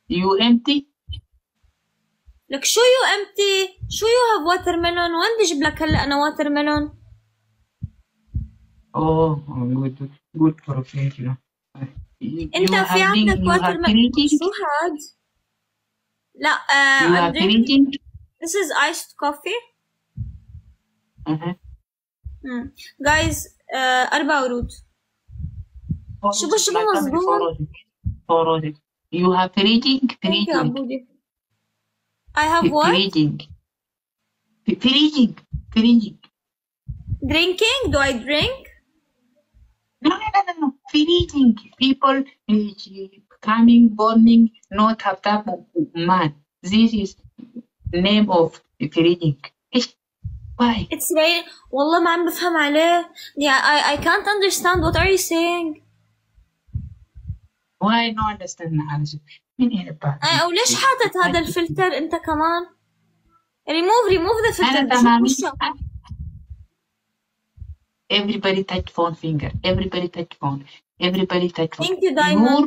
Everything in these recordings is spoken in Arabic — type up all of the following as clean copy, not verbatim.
You empty? لك شو يو امتي؟ شو يو هاف واتر ميلون؟ وين بدي اجيب لك هلا انا واتر ميلون؟ Oh, good professional. انت في عندك واتر ميلون؟ شو هاد؟ لا I'm drinking. This is iced coffee. Guys 4 ورود. شو مظبوط؟ You have freezing. I have what? Freezing. Drinking? Do I drink? No. Freezing. People coming, burning, not have that man. This is name of freezing. Why? It's raining. والله ما عم بفهم عليه. Yeah, I can't understand. What are you saying? Why no understand معلش؟ مين هنا وليش حاطط هذا الفلتر انت كمان؟ remove the filter. أنا تمام. Everybody touch phone finger. Everybody touch phone. Thank you Diamond.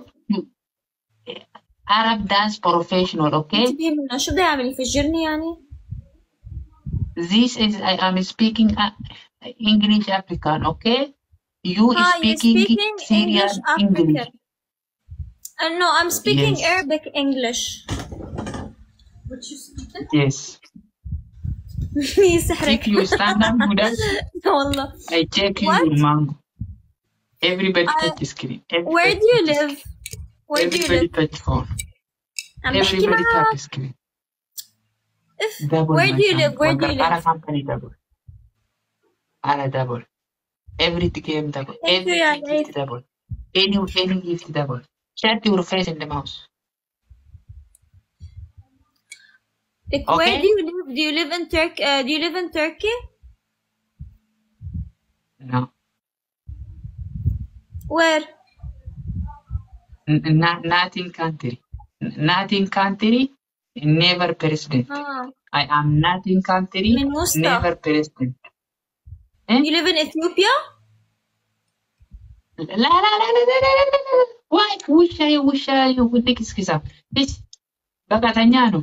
Arab dance professional, okay? شو بدي أعمل يفجرني يعني؟ This is I am speaking English African, okay? You speaking Syrian English. No, I'm speaking Arabic English. Yes. يسحرك. If you stand up with us, والله. I check your mango. Everybody touch the screen. Where do you live? Everybody touch phone. Everybody touch the screen. Where do you live? Ara company double. Ara double. Every game double. Every gift double. Any gift double. Shut your face in the mouse. Like, okay. Where do you live? Do you live in Turkey? Do you live in Turkey? No. Where? Nothing country. Nothing country. Never president. I am nothing country. Never president. You live in Ethiopia? لا. Why? وش ودك اسكيزا؟ ايش؟ بقى تنيانو.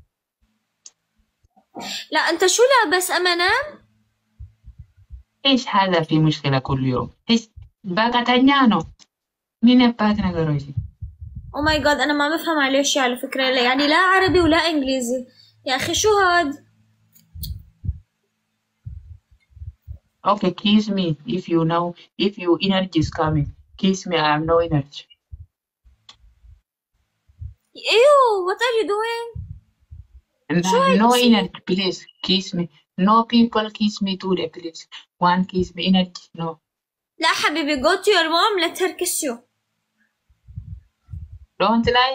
لا أنت شو لابس أمانة؟ إيش هذا في مشكلة كل يوم؟ إيش بقى تنيانو؟ مين يباتنا قروشي؟ Oh my god أنا ما بفهم عليه شيء على فكرة، يعني لا عربي ولا إنجليزي. يا أخي شو هاد؟ Okay, kiss me if you know, if your energy is coming. Kiss me, I have no energy. Ew, what are you doing? No energy, please. Kiss me. No people kiss me today, please. One kiss me, energy, no. لا حبيبي, go to your mom, let her kiss you. Don't lie.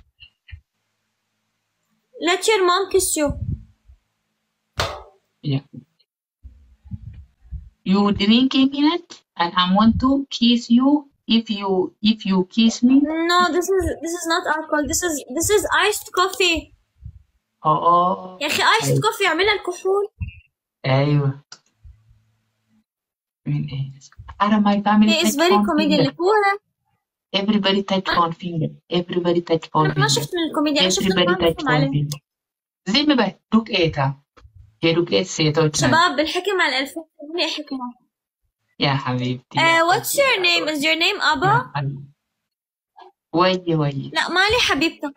Let your mom kiss you. Yeah. You drinking it, and I want to kiss you. If you kiss me. No, this is not alcohol. This is iced coffee. Oh. يا أخي iced coffee عملها الكحول. أيوة. من إيه؟ أنا my family. He is very comedian. Everybody touch one finger. Everybody touch one finger. أنا ما شفت من الكوميديا. أنا شفت ما بفهم عليه. زي ما بقى دوك إيتا. يدوك إيه سيتوتنا. شباب بالحكي مع الألفين مني حكمة. يا حبيبتي. What's your name? Is your name أبا؟ وي. لا مالي حبيبتك.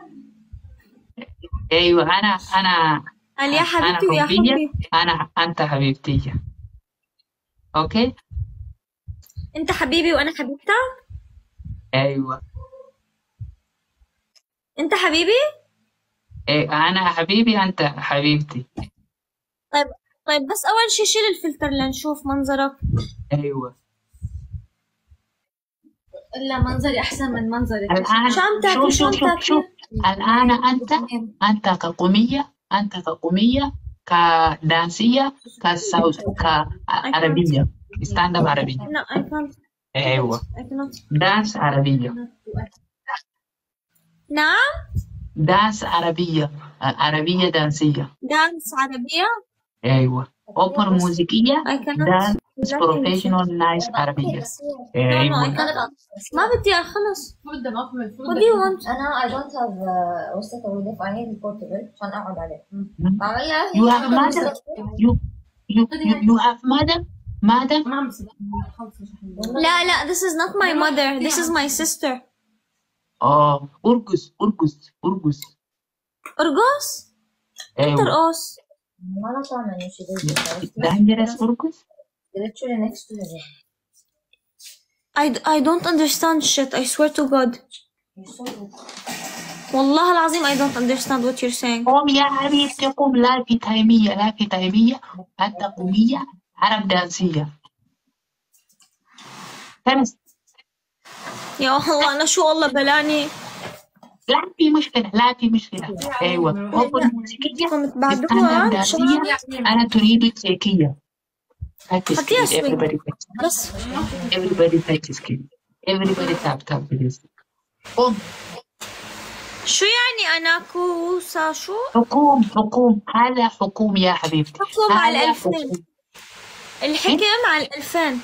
ايوه انا قال يا حبيبتي ويا حبي. انت حبيبتي. اوكي انت حبيبي وانا حبيبتك. ايوه انت حبيبي. ايه انا حبيبي انت حبيبتي. طيب بس اول شي شيل الفلتر لنشوف منظرك. ايوه لا منظري احسن من منظرك. الان شو عم تاكل؟ شوف الآن أنت كقومية كدانسية كعربية ستاند اب عربية. No, I can't. أيوة دانس عربية. نعم دانس عربية دانسية. دانس عربية. أيوة أوبرا موسيقية. دانس It's professional nice عربية. No, I can't. ما بدي خلص. What do you want? أنا I don't have وسط توليف. I need portable عشان أقعد عليه. You have mother. You have mother. لا this is not my mother. This is my sister. أرقص. أرقص؟ ترقص. ما أنا طالعة من شيء. dangerous أرقص. Literally next to me. I don't understand shit. I swear to God. والله العظيم I don't understand what you're saying. قوم يا حبيبتي قوم. لا في تايمية. أنت قومية عرب دانسية. فهمت؟ يا الله أنا شو الله بلاني. لا في مشكلة. أيوة. أوبن موسيقية. بعدوها دانسية. أنا تريد تشيكية. بس. Everybody touch skin. Everybody tap please. قوم. شو يعني أناكو شو؟ حكوم. هذا حكوم يا حبيبتي. حكوم على 2000. الحكم على 2000.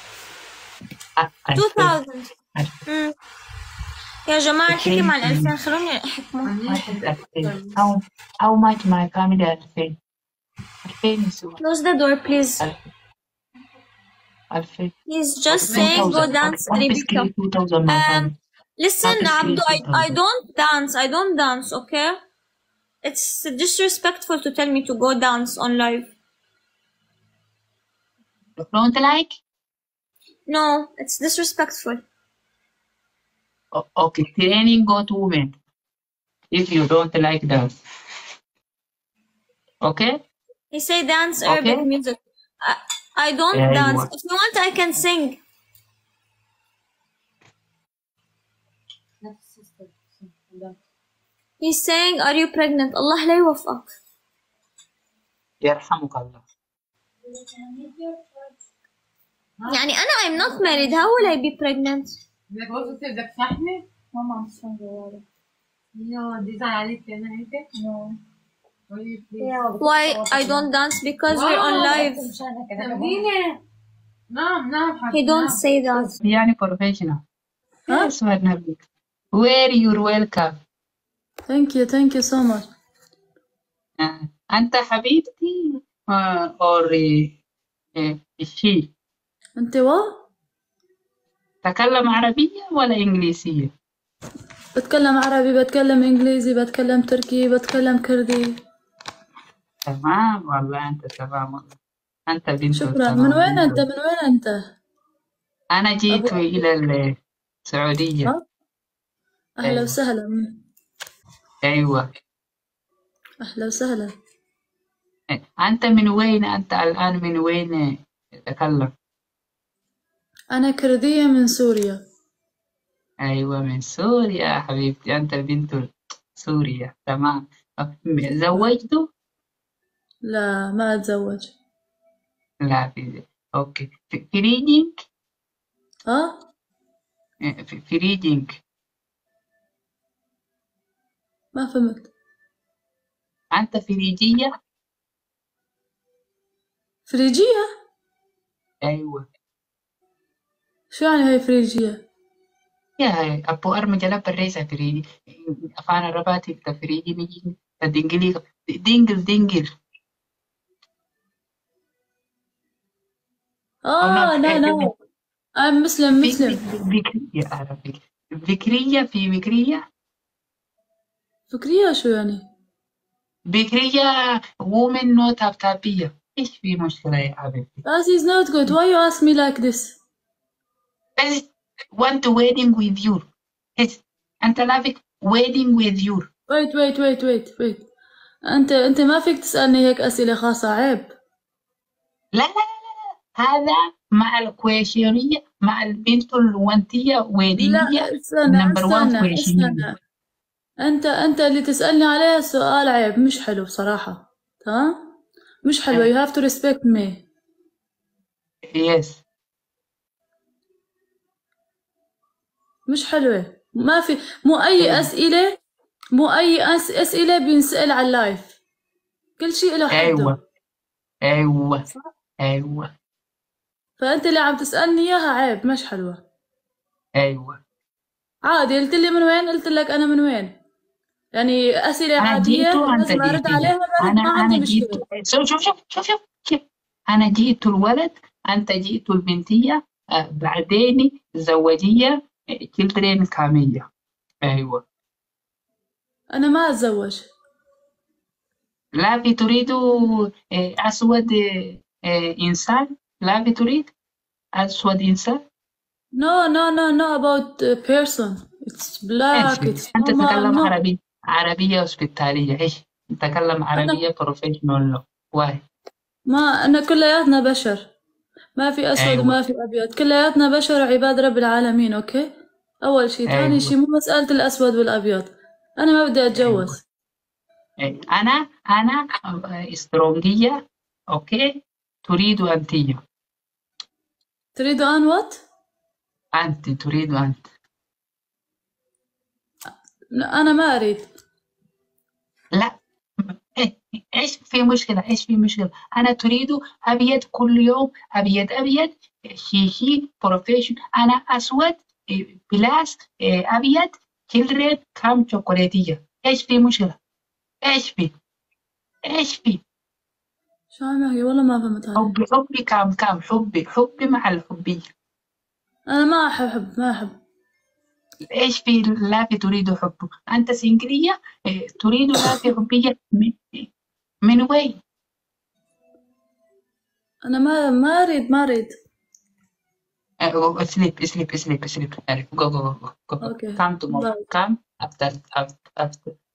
2000. يا جماعة الحكم على 2000 خلوني أحكمه. How much my family 2000 يسوى. Close the door please. 2000. He's just saying go dance Arabica. Listen Abdu, I don't dance, okay? It's disrespectful to tell me to go dance on live. You don't like? No, it's disrespectful. Okay, training go to women. If you don't like dance. Okay? He say dance Arabic music. I don't dance. If you want, I can sing. He's saying, are you pregnant? Allah لا يوفقك. يرحمك الله. يعني أنا I'm not married. How will I be pregnant? بدك صحني؟ ماما مش جوالي. يا دي زعل عليك أنا هيك؟ No. Why I don't dance? Because we're on live. He don't say that. يعني professional. Yes, where you're welcome. Thank you so much. أنت حبيبتي or she. أنت و؟ تكلم عربية ولا إنجليزية؟ بتكلم عربي، بتكلم إنجليزي، بتكلم تركي، بتكلم كردي. تمام والله أنت تمام والله. أنت بنت. شكرا. من وين أنت؟ أنا جيت إلى السعودية. أهلا وسهلا. أيوة. أهلا وسهلا. أنت من وين؟ أنت الآن من وين تتكلم؟ أنا كردية من سوريا. أيوة من سوريا حبيبتي. أنت بنت سوريا. تمام. زوجته؟ لا ما أتزوج. لا أوكي. فريدينج؟ فريدينج. ما فهمت. أنت فريجية؟ فريجية؟ أيوة. شو يعني هاي فريجية؟ يا أبو أرمى جلب الرئيسة فريجي. أفانا رباتي تفريجي نجي تدنجلي دينجل. لا I'm مسلم. بكرية عربي. بكرية في بكرية. فكرية شو يعني؟ بكرية woman not تابية. إيش في مشكلة يا حبيبتي؟ That is not good. Why you ask me like this? I want to wedding with you. Yes. أنت لافك wedding with you. Wait. أنت ما فيك تسألني هيك أسئلة خاصة. عيب. لا هذا مع الكويشنية مع البنت الوانتية ويدينية. نمبر 1 كويشنية. أنت اللي تسألني عليه سؤال عيب مش حلو بصراحة. تمام؟ مش حلو. You have to respect me. Yes. مش حلوة. ما في مو أي أسئلة بينسأل على اللايف. كل شيء له حده. أيوة. فأنت اللي عم تسألني إياها عيب مش حلوة. أيوة عادي، قلت لي من وين؟ قلت لك أنا من وين. يعني أسئلة أنا عادية جيت وأنت لازم أرد جيتيها. عليها، ما عندي أنا جيت. مشكلة. شوف كيف. أنا جيت الولد، أنت جيت البنتية، بعدين زوجية، children كامية. أيوة. أنا ما أتزوج. لا في تريد أسود إنسان؟ لا في تريد أسود إنسان؟ No about person. It's black, ماشي. it's أنت normal. تتكلم No. عربية هوسبيتالية. إيش؟ تتكلم عربية بروفيشنال. واي؟ ما أنا كلياتنا بشر، ما في أسود أيوة. وما في أبيض، كلياتنا بشر وعباد رب العالمين. أوكي، أول شي. ثاني أيوة. شي مو مسألة الأسود والأبيض، أنا ما بدي أتجوز. أيوة. أنا استرونجية. أوكي. تريد أنتية. تريد أن وات؟ أنت تريد أنت. أنا ما أريد. لا. إيش في مشكلة؟ إيش في مشكلة؟ أنا تريد أبيض كل يوم، أبيض أبيض، شيشي بروفيشن. أنا أسود بلاس أبيض children كام شوكولاتية. إيش في مشكلة؟ إيش في؟ شو عم يحكي؟ والله ما فهمت عليه. حبي كام حبي مع الحبية. أنا ما أحب ما أحب. إيش في لا في تريد حب؟ أنت سنجلية تريد لا في حبية من وين؟ أنا ما أريد. sleep. Go. Okay. Come tomorrow. Bye. Come after